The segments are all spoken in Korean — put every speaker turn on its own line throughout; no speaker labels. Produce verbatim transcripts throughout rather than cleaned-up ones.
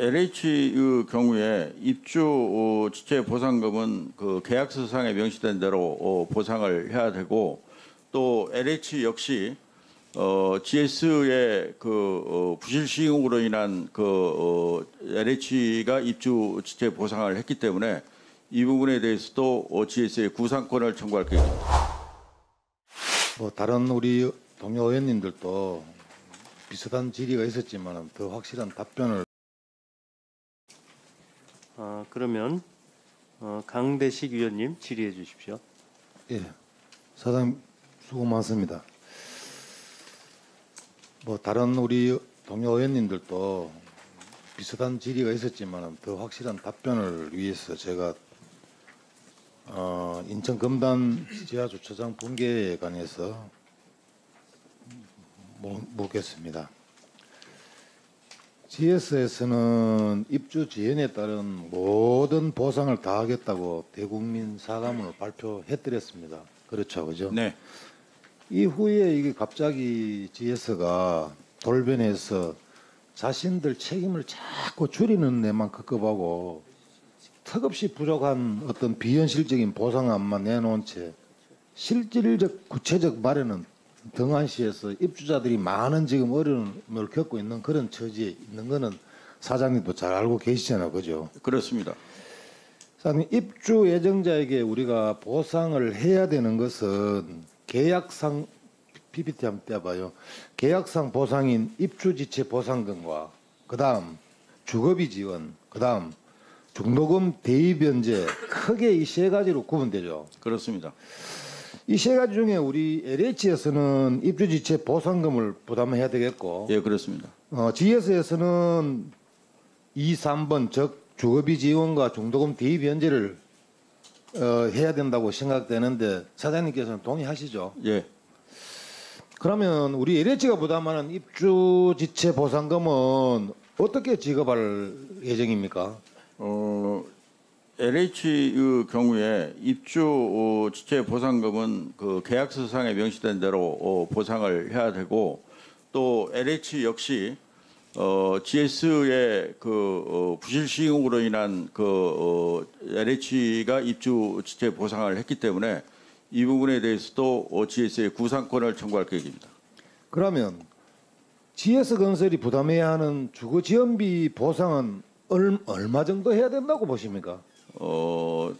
엘에이치의 경우에 입주 어, 지체 보상금은 그 계약서상에 명시된 대로 어, 보상을 해야 되고 또 엘에이치 역시 어, 지에스의 그 어, 부실 시행으로 인한 그 어, 엘에이치가 입주 지체 보상을 했기 때문에 이 부분에 대해서도 어, 지에스의 구상권을 청구할 계획입니다.
뭐 다른 우리 동료 의원님들도 비슷한 질의가 있었지만 더 확실한 답변을.
아, 그러면 어, 강대식 위원님 질의해 주십시오.
예, 사장님 수고 많습니다. 뭐 다른 우리 동료 의원님들도 비슷한 질의가 있었지만 더 확실한 답변을 위해서 제가 어, 인천 금단 지하주차장 붕괴에 관해서 묻겠습니다. 지에스에서는 입주 지연에 따른 모든 보상을 다 하겠다고 대국민 사과문을 발표해드렸습니다. 그렇죠, 그죠?
네.
이후에 이게 갑자기 지에스가 돌변해서 자신들 책임을 자꾸 줄이는 데만 급급하고 턱없이 부족한 어떤 비현실적인 보상안만 내놓은 채 실질적 구체적 마련은 등한시해서 입주자들이 많은 지금 어려움을 겪고 있는 그런 처지에 있는 거는 사장님도 잘 알고 계시잖아요, 그죠?
그렇습니다.
사장님, 입주 예정자에게 우리가 보상을 해야 되는 것은 계약상 피피티 한번 떼봐요. 계약상 보상인 입주지체 보상금과 그 다음 주거비 지원, 그 다음 중도금 대입 변제, 크게 이 세 가지로 구분되죠.
그렇습니다.
이 세 가지 중에 우리 엘에이치에서는 입주지체 보상금을 부담해야 되겠고,
예, 그렇습니다.
어, 지에스에서는 이, 삼 번 즉 주거비 지원과 중도금 대입 변제를 어, 해야 된다고 생각되는데 사장님께서는 동의하시죠?
예.
그러면 우리 엘에이치가 부담하는 입주지체 보상금은 어떻게 지급할 예정입니까?
어, 엘에이치의 경우에 입주 어, 지체 보상금은 그 계약서상에 명시된 대로 어, 보상을 해야 되고 또 엘에이치 역시 어, 지에스의 그 어, 부실 시행으로 인한 그 어, 엘에이치가 입주 지체 보상을 했기 때문에 이 부분에 대해서도 어, 지에스의 구상권을 청구할 계획입니다.
그러면 지에스건설이 부담해야 하는 주거지원비 보상은 얼, 얼마 정도 해야 된다고 보십니까?
어,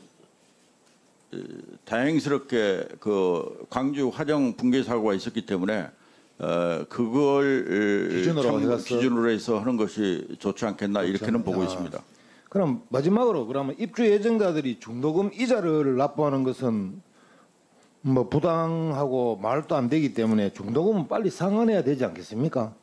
다행스럽게 그 광주 화정 붕괴 사고가 있었기 때문에 어, 그걸
기준으로,
참,
해서
기준으로 해서 하는 것이 좋지 않겠나
좋지
이렇게는
않다.
보고 있습니다.
그럼 마지막으로 그러면 입주 예정자들이 중도금 이자를 납부하는 것은 뭐 부당하고 말도 안 되기 때문에 중도금은 빨리 상환해야 되지 않겠습니까?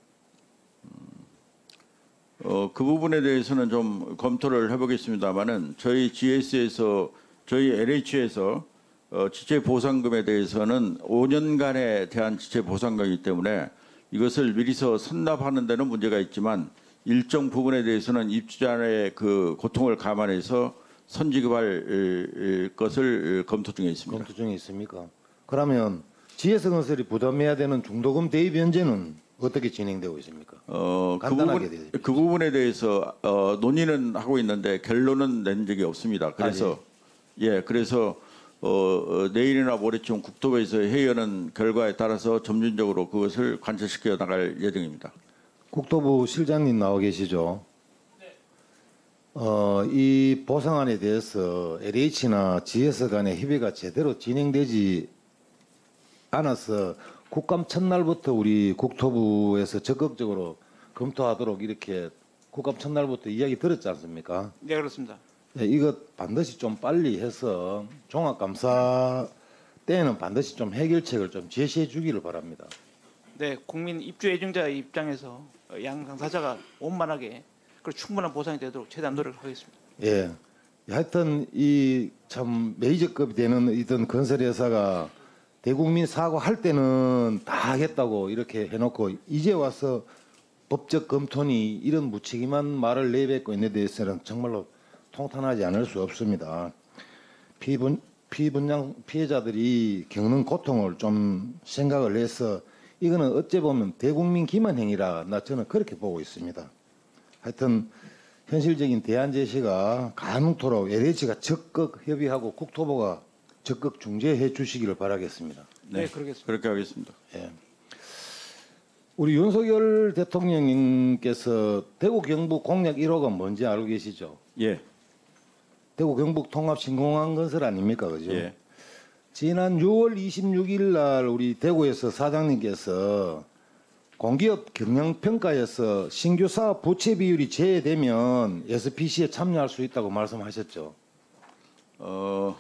어, 그 부분에 대해서는 좀 검토를 해보겠습니다만은 저희 지에스에서 저희 엘에이치에서 어, 지체 보상금에 대해서는 오 년간에 대한 지체 보상금이기 때문에 이것을 미리서 선납하는 데는 문제가 있지만 일정 부분에 대해서는 입주자의 그 고통을 감안해서 선지급할 것을 검토 중에 있습니다.
검토 중에 있습니까? 그러면 지에스건설이 부담해야 되는 중도금 대입 변제는 어떻게 진행되고 있습니까?
어, 그,
간단하게
부분, 그 부분에 대해서 어, 논의는 하고 있는데 결론은 낸 적이 없습니다. 그래서
아,
예, 그래서 어, 어, 내일이나 모레쯤 국토부에서 회의하는 결과에 따라서 점진적으로 그것을 관철시켜 나갈 예정입니다.
국토부 실장님 나와 계시죠? 네. 어, 이 보상안에 대해서 엘에이치나 지에스 간의 협의가 제대로 진행되지 않아서 국감 첫날부터 우리 국토부에서 적극적으로 검토하도록 이렇게 국감 첫날부터 이야기 들었지 않습니까?
네, 그렇습니다.
네, 이거 반드시 좀 빨리 해서 종합감사 때에는 반드시 좀 해결책을 좀 제시해 주기를 바랍니다.
네, 국민 입주 예정자의 입장에서 양 당사자가 원만하게 그리고 충분한 보상이 되도록 최대한 노력하겠습니다.
예, 하여튼 이 참 메이저급이 되는 이런 건설회사가 대국민 사과할 때는 다 하겠다고 이렇게 해놓고 이제 와서 법적 검토니 이런 무책임한 말을 내뱉고 있는 데 대해서는 정말로 통탄하지 않을 수 없습니다. 피분, 피분양 피해자들이 겪는 고통을 좀 생각을 해서 이거는 어찌 보면 대국민 기만 행위라 나 저는 그렇게 보고 있습니다. 하여튼 현실적인 대안 제시가 가능토록 엘에이치가 적극 협의하고 국토부가 적극 중재해 주시기를 바라겠습니다.
네, 그러겠습니다.
그렇게 하겠습니다.
예. 우리 윤석열 대통령님께서 대구 경북 공약 일 호가 뭔지 알고 계시죠?
예,
대구 경북 통합 신공항 건설 아닙니까, 그죠?
예,
지난 유월 이십육일 날 우리 대구에서 사장님께서 공기업 경영평가에서 신규 사업 부채 비율이 제외되면 에스피씨에 참여할 수 있다고 말씀하셨죠.
어,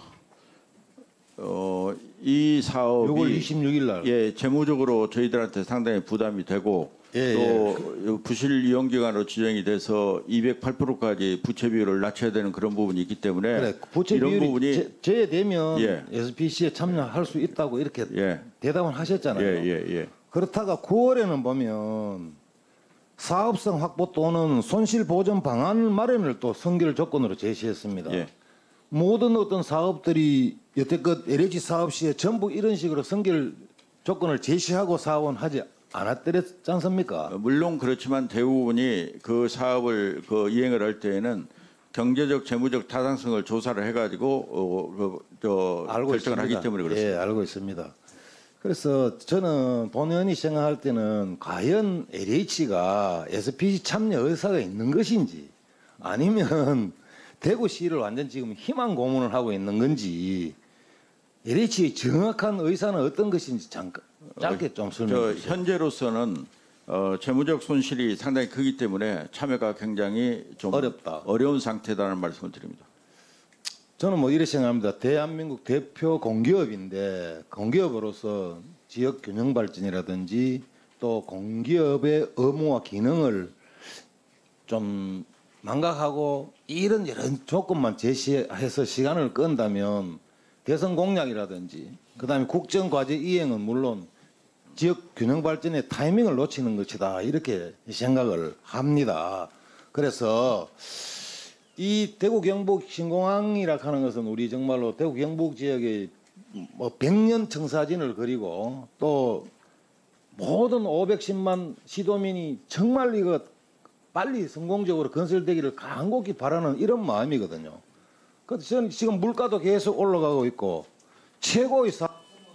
어, 이 사업이
유월 이십육일 날.
예, 재무적으로 저희들한테 상당히 부담이 되고
예,
또 부실 이용 기간으로 지정이 돼서 이백팔 퍼센트까지 부채 비율을 낮춰야 되는 그런 부분이 있기 때문에
그래, 부채
이런
비율이
부분이
제, 제외되면
예.
에스피씨에 참여할 수 있다고 이렇게
예,
대답을 하셨잖아요.
예, 예, 예.
그렇다가 구월에는 보면 사업성 확보 또는 손실 보전 방안 마련을 또 선결 조건으로 제시했습니다.
예.
모든 어떤 사업들이 여태껏 엘에이치 사업 시에 전부 이런 식으로 선결 조건을 제시하고 사업은 하지 않았더랬지 않습니까?
어, 물론 그렇지만 대부분이 그 사업을 그 이행을 할 때에는 경제적, 재무적 타당성을 조사를 해가지고 어, 그, 저
알고
결정을
있습니다.
하기 때문에 그렇습니다.
예, 알고 있습니다. 그래서 저는 본 의원이 생각할 때는 과연 엘에이치가 에스피씨 참여 의사가 있는 것인지 아니면 대구시를 완전 지금 희망 고문을 하고 있는 건지 엘에이치의 정확한 의사는 어떤 것인지 잠깐 짧게 좀 설명해
저
주세요.
현재로서는 어, 재무적 손실이 상당히 크기 때문에 참여가 굉장히 좀
어렵다.
어려운 상태다는 말씀을 드립니다.
저는 뭐 이렇게 생각합니다. 대한민국 대표 공기업인데 공기업으로서 지역 균형 발전이라든지 또 공기업의 의무와 기능을 좀 망각하고 이런 여러 조건만 제시해서 시간을 끈다면 대선 공약이라든지 그다음에 국정 과제 이행은 물론 지역 균형 발전의 타이밍을 놓치는 것이다 이렇게 생각을 합니다. 그래서 이 대구 경북 신공항이라 하는 것은 우리 정말로 대구 경북 지역의 뭐 백년 청사진을 그리고 또 모든 오백십만 시도민이 정말 이거 빨리 성공적으로 건설되기를 간곡히 바라는 이런 마음이거든요. 그래서 저는 지금 물가도 계속 올라가고 있고 최고의 사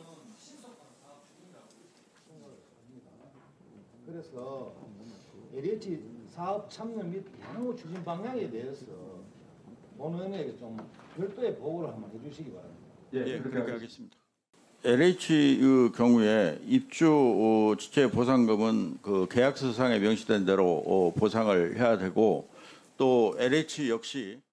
그래서 엘에이치 사업 참여 및 향후 추진 방향에 대해서 본 의원에게 좀 별도의 보고를 한번 해주시기 바랍니다.
예, 그렇게 하겠습니다. 엘에이치의 경우에 입주 어, 지체 보상금은 그 계약서상에 명시된 대로 어, 보상을 해야 되고 또 엘에이치 역시